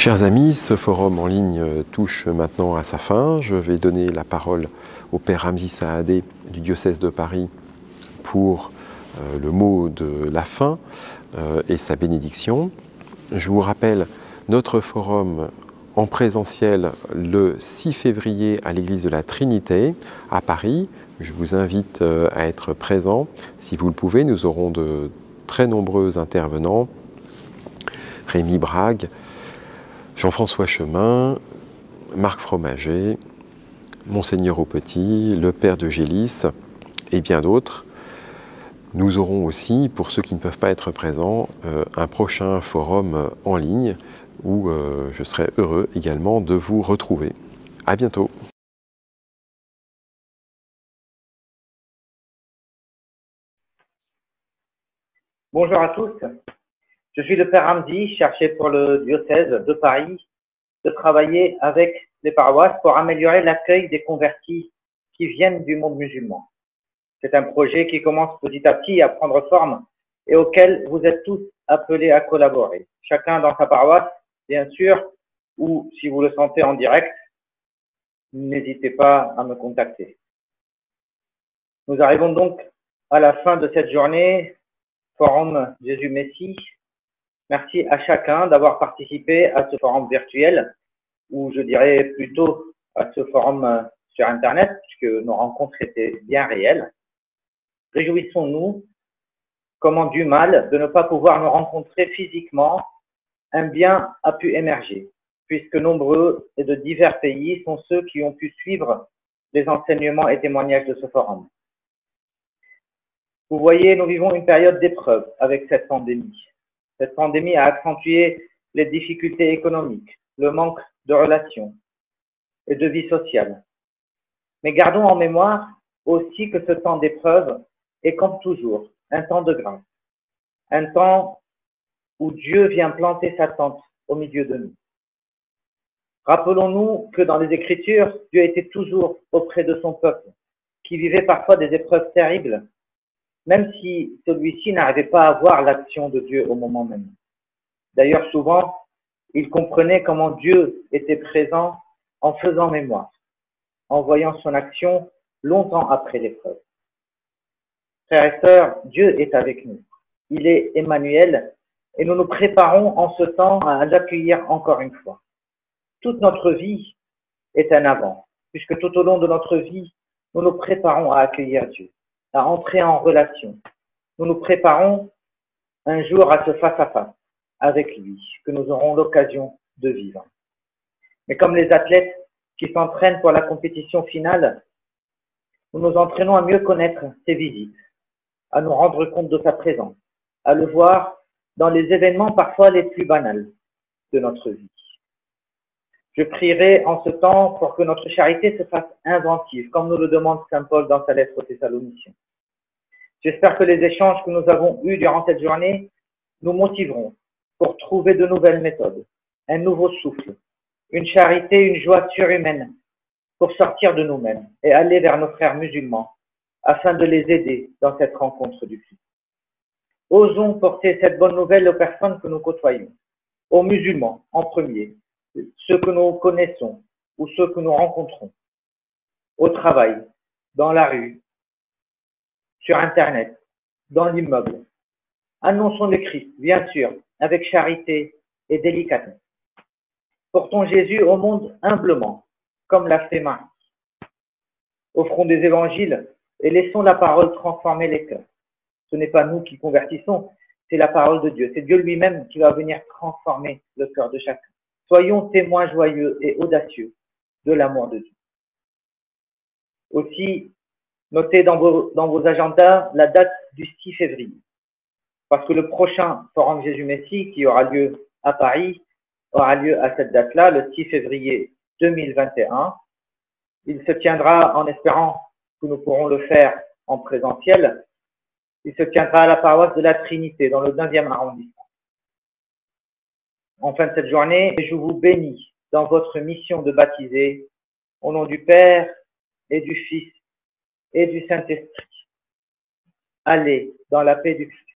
Chers amis, ce forum en ligne touche maintenant à sa fin. Je vais donner la parole au Père Ramzi Saadé du diocèse de Paris pour le mot de la fin et sa bénédiction. Je vous rappelle notre forum en présentiel le 6 février à l'église de la Trinité à Paris. Je vous invite à être présent. Si vous le pouvez, nous aurons de très nombreux intervenants. Rémi Brague, Jean-François Chemin, Marc Fromager, Monseigneur Aupetit, le Père de Gélis et bien d'autres. Nous aurons aussi, pour ceux qui ne peuvent pas être présents, un prochain forum en ligne où je serai heureux également de vous retrouver. À bientôt. Bonjour à tous. Je suis le Père Ramzi, chargé pour le diocèse de Paris de travailler avec les paroisses pour améliorer l'accueil des convertis qui viennent du monde musulman. C'est un projet qui commence petit à petit à prendre forme et auquel vous êtes tous appelés à collaborer. Chacun dans sa paroisse, bien sûr, ou si vous le sentez en direct, n'hésitez pas à me contacter. Nous arrivons donc à la fin de cette journée, Forum Jésus-Messie. Merci à chacun d'avoir participé à ce forum virtuel, ou je dirais plutôt à ce forum sur Internet, puisque nos rencontres étaient bien réelles. Réjouissons-nous, comment du mal de ne pas pouvoir nous rencontrer physiquement, un bien a pu émerger, puisque nombreux et de divers pays sont ceux qui ont pu suivre les enseignements et témoignages de ce forum. Vous voyez, nous vivons une période d'épreuve avec cette pandémie. Cette pandémie a accentué les difficultés économiques, le manque de relations et de vie sociale. Mais gardons en mémoire aussi que ce temps d'épreuve est comme toujours un temps de grâce, un temps où Dieu vient planter sa tente au milieu de nous. Rappelons-nous que dans les Écritures, Dieu était toujours auprès de son peuple, qui vivait parfois des épreuves terribles, même si celui-ci n'arrivait pas à voir l'action de Dieu au moment même. D'ailleurs, souvent, il comprenait comment Dieu était présent en faisant mémoire, en voyant son action longtemps après l'épreuve. Frères et sœurs, Dieu est avec nous. Il est Emmanuel et nous nous préparons en ce temps à l'accueillir encore une fois. Toute notre vie est un avant, puisque tout au long de notre vie, nous nous préparons à accueillir Dieu, à entrer en relation. Nous nous préparons un jour à ce face-à-face avec lui, que nous aurons l'occasion de vivre. Mais comme les athlètes qui s'entraînent pour la compétition finale, nous nous entraînons à mieux connaître ses visites, à nous rendre compte de sa présence, à le voir dans les événements parfois les plus banals de notre vie. Je prierai en ce temps pour que notre charité se fasse inventive, comme nous le demande saint Paul dans sa lettre aux Thessaloniciens. J'espère que les échanges que nous avons eus durant cette journée nous motiveront pour trouver de nouvelles méthodes, un nouveau souffle, une charité, une joie surhumaine pour sortir de nous-mêmes et aller vers nos frères musulmans afin de les aider dans cette rencontre du Christ. Osons porter cette bonne nouvelle aux personnes que nous côtoyons, aux musulmans en premier, ceux que nous connaissons ou ceux que nous rencontrons, au travail, dans la rue, sur Internet, dans l'immeuble. Annonçons le Christ, bien sûr, avec charité et délicatesse. Portons Jésus au monde humblement, comme l'a fait Marie. Offrons des évangiles et laissons la parole transformer les cœurs. Ce n'est pas nous qui convertissons, c'est la parole de Dieu. C'est Dieu lui-même qui va venir transformer le cœur de chacun. Soyons témoins joyeux et audacieux de l'amour de Dieu. Aussi, notez dans vos agendas la date du 6 février, parce que le prochain Forum Jésus-Messie, qui aura lieu à Paris, aura lieu à cette date-là, le 6 février 2021. Il se tiendra, en espérant que nous pourrons le faire en présentiel, il se tiendra à la paroisse de la Trinité, dans le 9e arrondissement. En fin de cette journée, je vous bénis dans votre mission de baptiser, au nom du Père et du Fils et du Saint-Esprit. Allez dans la paix du Christ.